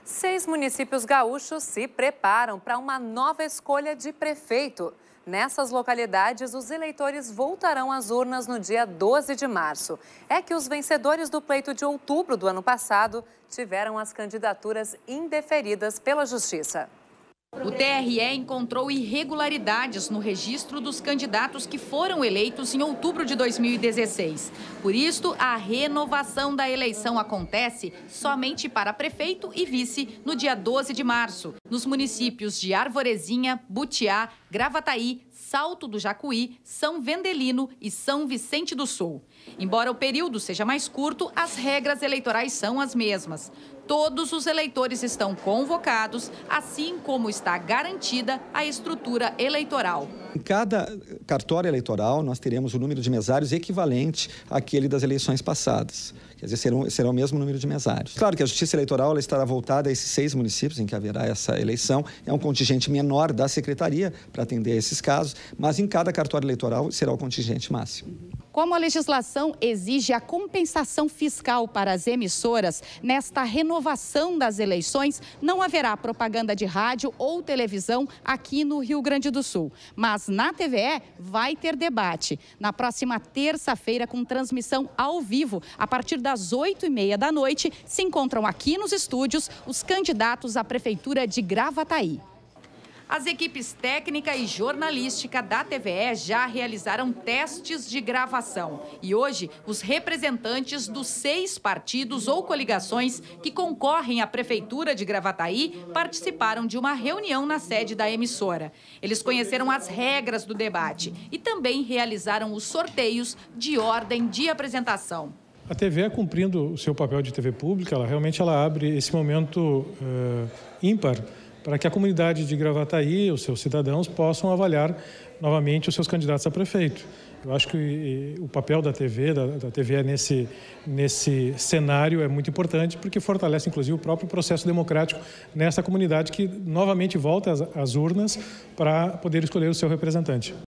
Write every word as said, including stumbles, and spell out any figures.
Seis municípios gaúchos se preparam para uma nova escolha de prefeito. Nessas localidades, os eleitores voltarão às urnas no dia doze de março. É que os vencedores do pleito de outubro do ano passado tiveram as candidaturas indeferidas pela Justiça. O T R E encontrou irregularidades no registro dos candidatos que foram eleitos em outubro de dois mil e dezesseis. Por isso, a renovação da eleição acontece somente para prefeito e vice no dia doze de março, nos municípios de Arvorezinha, Butiá, Gravataí, Salto do Jacuí, São Vendelino e São Vicente do Sul. Embora o período seja mais curto, as regras eleitorais são as mesmas. Todos os eleitores estão convocados, assim como está garantida a estrutura eleitoral. Em cada cartório eleitoral, nós teremos o número de mesários equivalente àquele das eleições passadas. Quer dizer, serão, será o mesmo número de mesários. Claro que a Justiça Eleitoral ela estará voltada a esses seis municípios em que haverá essa eleição. É um contingente menor da Secretaria para atender a esses casos, mas em cada cartório eleitoral será o contingente máximo. Como a legislação exige a compensação fiscal para as emissoras, nesta renovação das eleições, não haverá propaganda de rádio ou televisão aqui no Rio Grande do Sul. Mas na T V E vai ter debate. Na próxima terça-feira, com transmissão ao vivo, a partir das oito e meia da noite, se encontram aqui nos estúdios os candidatos à Prefeitura de Gravataí. As equipes técnica e jornalística da T V E já realizaram testes de gravação. E hoje, os representantes dos seis partidos ou coligações que concorrem à Prefeitura de Gravataí participaram de uma reunião na sede da emissora. Eles conheceram as regras do debate e também realizaram os sorteios de ordem de apresentação. A T V E, cumprindo o seu papel de T V pública, ela realmente ela abre esse momento uh, ímpar para que a comunidade de Gravataí, os seus cidadãos, possam avaliar novamente os seus candidatos a prefeito. Eu acho que e, o papel da T V, da, da T V E nesse, nesse cenário é muito importante, porque fortalece, inclusive, o próprio processo democrático nessa comunidade que novamente volta às, às urnas para poder escolher o seu representante.